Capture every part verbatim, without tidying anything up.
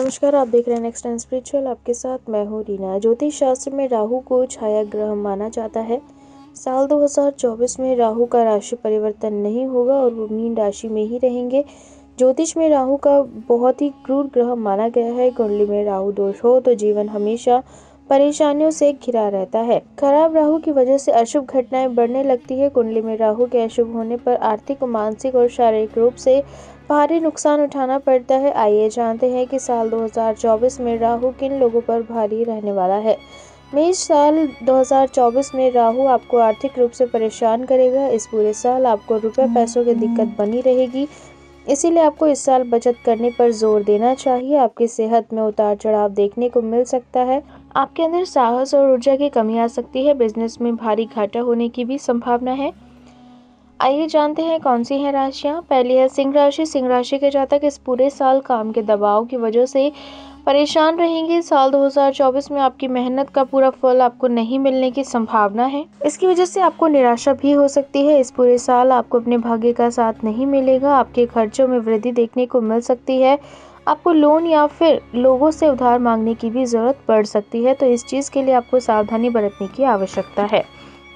नमस्कार, आप देख रहे हैं नेक्स्ट टाइम स्पिरिचुअल। आपके साथ मैं हूँ रीना। ज्योतिष शास्त्र में राहु को छाया ग्रह माना जाता है। साल दो हज़ार चौबीस में राहु का राशि परिवर्तन नहीं होगा और वो मीन राशि में ही रहेंगे। ज्योतिष में राहु का बहुत ही क्रूर ग्रह माना गया है। कुंडली में राहु दोष हो तो जीवन हमेशा परेशानियों से घिरा रहता है। खराब राहु की वजह से अशुभ घटनाएं बढ़ने लगती है। कुंडली में राहु के अशुभ होने पर आर्थिक, मानसिक और शारीरिक रूप से भारी नुकसान उठाना पड़ता है। आइए जानते हैं कि साल दो हज़ार चौबीस में राहु किन लोगों पर भारी रहने वाला है। मेष, साल दो हज़ार चौबीस में राहु आपको आर्थिक रूप से परेशान करेगा। इस पूरे साल आपको रुपए पैसों की दिक्कत बनी रहेगी, इसीलिए आपको इस साल बचत करने पर जोर देना चाहिए। आपकी सेहत में उतार चढ़ाव देखने को मिल सकता है। आपके अंदर साहस और ऊर्जा की कमी आ सकती है। बिजनेस में भारी घाटा होने की भी संभावना है। आइए जानते हैं कौन सी हैं राशियाँ। पहली है सिंह राशि। सिंह राशि के जातक इस पूरे साल काम के दबाव की वजह से परेशान रहेंगे। साल दो हज़ार चौबीस में आपकी मेहनत का पूरा फल आपको नहीं मिलने की संभावना है। इसकी वजह से आपको निराशा भी हो सकती है। इस पूरे साल आपको अपने भाग्य का साथ नहीं मिलेगा। आपके खर्चों में वृद्धि देखने को मिल सकती है। आपको लोन या फिर लोगों से उधार मांगने की भी जरूरत पड़ सकती है, तो इस चीज के लिए आपको सावधानी बरतने की आवश्यकता है।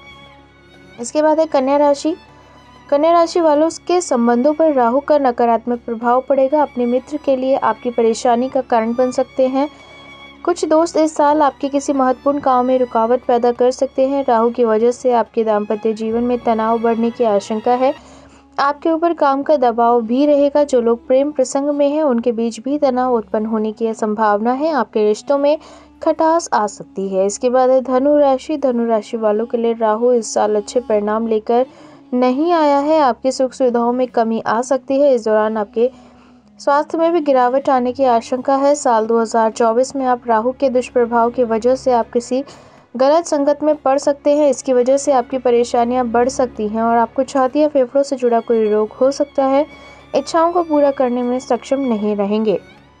इसके बाद है कन्या राशि। कन्या राशि वालों के संबंधों पर राहु का नकारात्मक प्रभाव पड़ेगा। अपने मित्र के लिए आपकी परेशानी का कारण बन सकते हैं। कुछ दोस्त इस साल आपके किसी महत्वपूर्ण काम में रुकावट पैदा कर सकते हैं। राहु की वजह से आपके दाम्पत्य जीवन में तनाव बढ़ने की आशंका है। आपके ऊपर काम का दबाव भी रहेगा। जो लोग प्रेम प्रसंग में हैं उनके बीच भी तनाव उत्पन्न होने की संभावना है। आपके रिश्तों में खटास आ सकती है। इसके बाद है धनु राशि। धनु राशि वालों के लिए राहु इस साल अच्छे परिणाम लेकर नहीं आया है। आपकी सुख सुविधाओं में कमी आ सकती है। इस दौरान आपके स्वास्थ्य में भी गिरावट आने की आशंका है। साल दो हज़ार चौबीस में आप राहु के दुष्प्रभाव की वजह से आप किसी गलत संगत में पड़ सकते हैं। इसकी वजह से आपकी परेशानियां बढ़ सकती हैं और आपको छाती या फेफड़ों से जुड़ा कोई रोग हो सकता है। इच्छाओं को पूरा करने में सक्षम नहीं रहेंगे।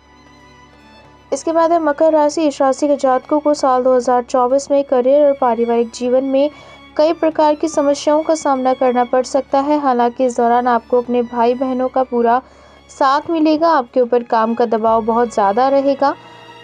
इसके बाद है मकर राशि। इस राशि के जातकों को साल दो हज़ार चौबीस में करियर और पारिवारिक जीवन में कई प्रकार की समस्याओं का सामना करना पड़ सकता है। हालांकि इस दौरान आपको अपने भाई बहनों का पूरा साथ मिलेगा। आपके ऊपर काम का दबाव बहुत ज़्यादा रहेगा।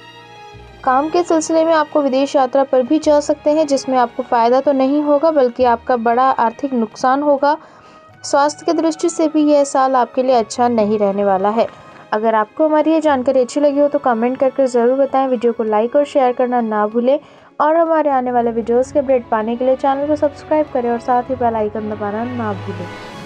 काम के सिलसिले में आपको विदेश यात्रा पर भी जा सकते हैं, जिसमें आपको फ़ायदा तो नहीं होगा बल्कि आपका बड़ा आर्थिक नुकसान होगा। स्वास्थ्य की दृष्टि से भी यह साल आपके लिए अच्छा नहीं रहने वाला है। अगर आपको हमारी ये जानकारी अच्छी लगी हो तो कमेंट करके ज़रूर बताएं। वीडियो को लाइक और शेयर करना ना भूलें और हमारे आने वाले वीडियोस के अपडेट पाने के लिए चैनल को सब्सक्राइब करें और साथ ही बेल आइकन दबाना ना भूलें।